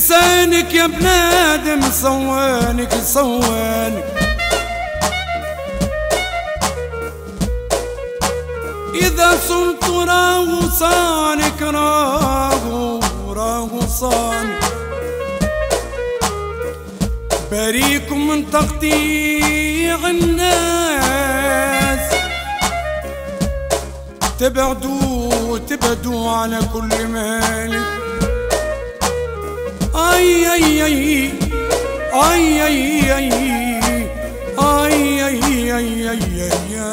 لسانك يا بنادم صوانك صوانك، إذا صرت راغصانك راغصانك، بريكم من تقطيع الناس، تبعدوا على كل مالك. اي اي اي اي اي اي اي اي اي اي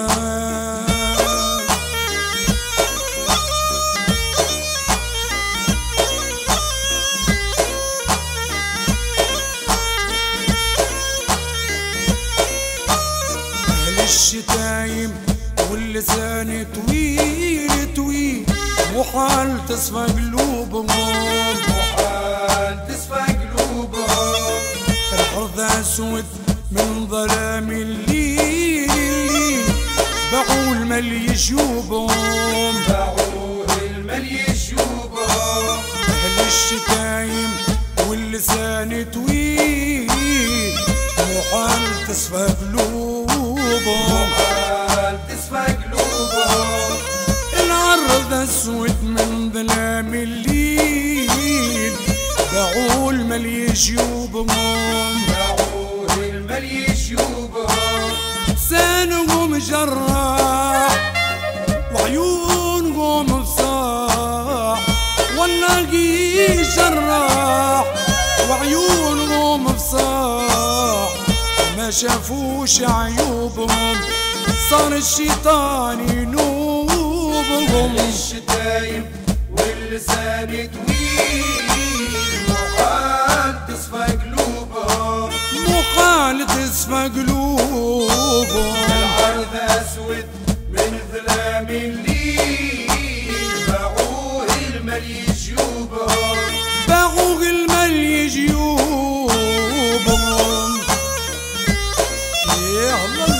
الشتايم واللسان طويل طويل، محال تصفى قلوبهم، محال تصفى قلوبهم. الأرض أسود من ظلام الليل، باعوا المال يشوبهم، باعوا المال يشوبهم. أهل الشتايم واللسان طويل، محال تصفى قلوبهم، محال تصفى قلوبهم. الأرض أسود من ظلام الليل، باعوا المال يشوبهم، باعوا المال يشوبهم. لسانهم جراح وعيونهم فصاح، والله جراح وعيونهم فصاح، ما شافوش عيوبهم، صار الشيطان ينوبهم. الشتايم واللسان طويل، محال تصفى قلوبهم، محال تصفى قلوبهم. الأرض أسود من ظلام الليل، باعوه المال يجيوبهم، باعوه المال يجيوبهم. يا الله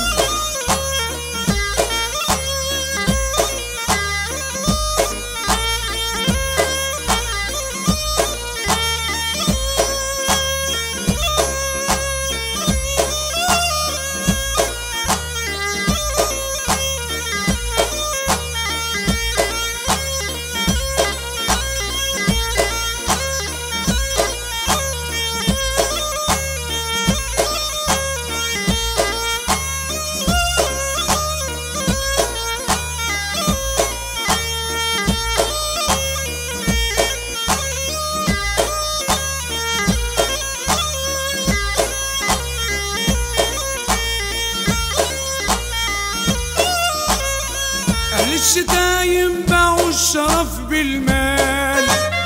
الشتايم باعوا الشرف بالمال،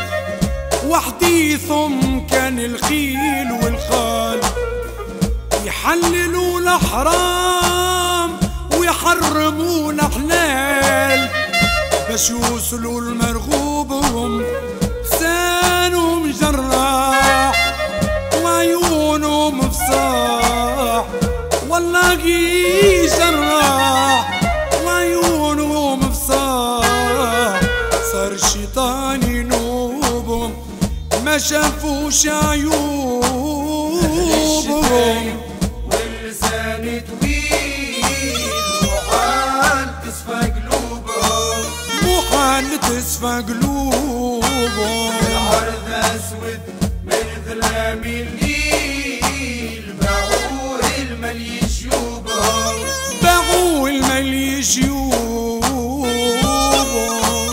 وحديثهم كان الخيل والخال، يحللوا الحرام ويحرموا الحلال، باش يوصلوا لمرغوبهم. لسانهم جراح وعيونهم فصاح، والله جراح وعيونهم فصاح، صار الشيطان ينوبهم، ما شافوش عيوبهم. واللسان طويل، محال تصفى قلوبهم، محال تصفى قلوبهم. الأرض أسود من ظلام الليل، باعوه المال يجيوبهم، باعوه المال يجيوبهم.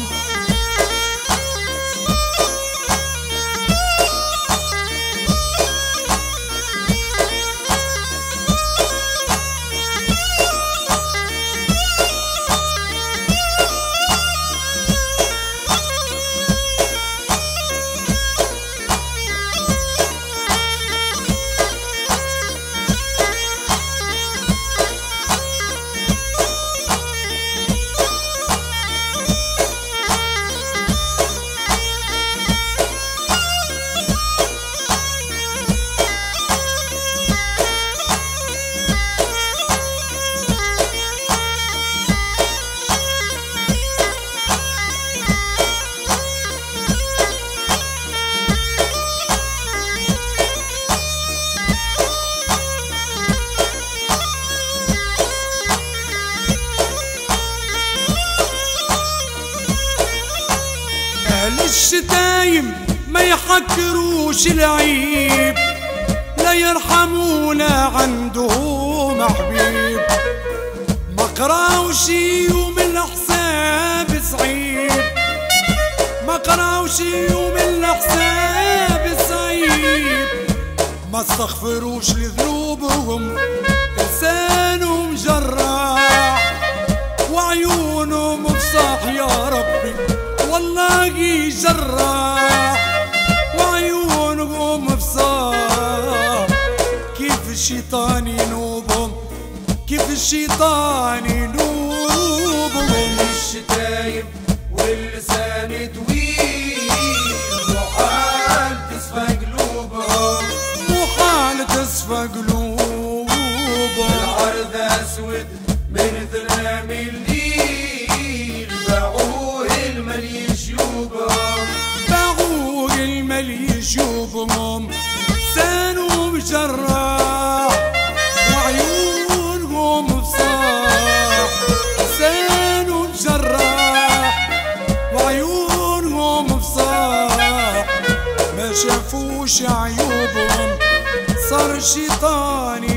أهل الشتايم ما يحكروش العيب، لا يرحمونا عندهم حبيب. ما قراوش يوم الحساب صعيب، ما قراوش يوم الحساب صعيب. ما استغفروش لذنوبهم، لسانهم جراح وعيونهم بصاح يا ربي والله جراح وعيونهم بصاح. كيف الشيطان ينوبهم، كيف الشيطان ينوبهم. الشتايم واللسان طويل وحال تصفى قلوبهم، وحال تصفى قلوبهم. العرض اسود من ظلام الليل، باعوه المال يشوبهم، باعوه المال يشوبهم. لسانهم جراح وعيونهم بصاح، لسانهم جراح وعيونهم بصاح. ما شافوش عيوبهم صار الشيطان